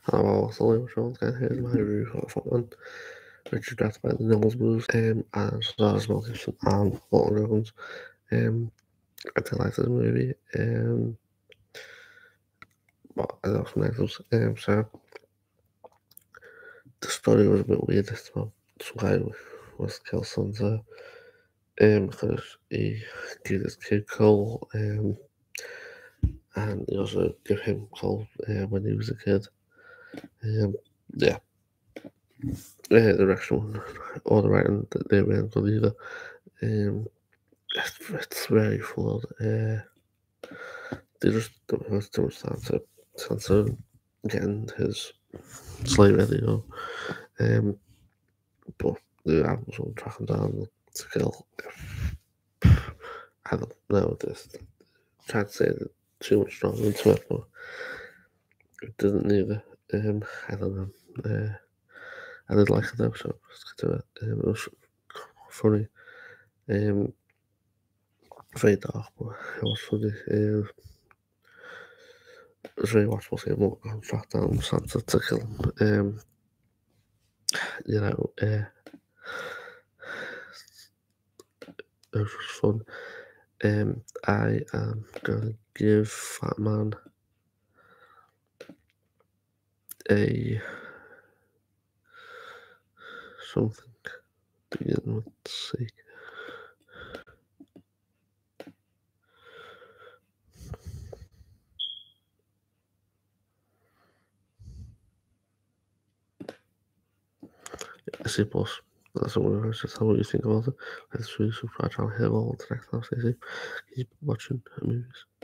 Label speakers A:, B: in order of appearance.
A: Hello, Sully Jones, and here's my review of Fun, which is directed by the Nobles Blues, and stars Mel Gibson and Walton Goggins. I did like this movie, but I love some negatives. So the story was a bit weird. It's about some guy who was killed sons, because he gave this kid coal, and he also gave him coal when he was a kid. Yeah, the direction or the writing that they weren't good either. Um, it's very flawed. They just don't have too much time to censor getting his slate ready, you know. But the albums will track him down to kill. I don't know this. Trying to say that too much stronger into it, but it didn't need it. I don't know. I did like it though, so let's get to it. It was funny. Um, very dark, but it was funny. It was very watchable seeing him go track down Santa to kill him. You know, it was just fun. I am gonna give Fat Man a something beginning with C. A C plus. That's what we're just tell what you think about it. Let's really subscribe channel here all the next time. Stay safe. Keep watching movies.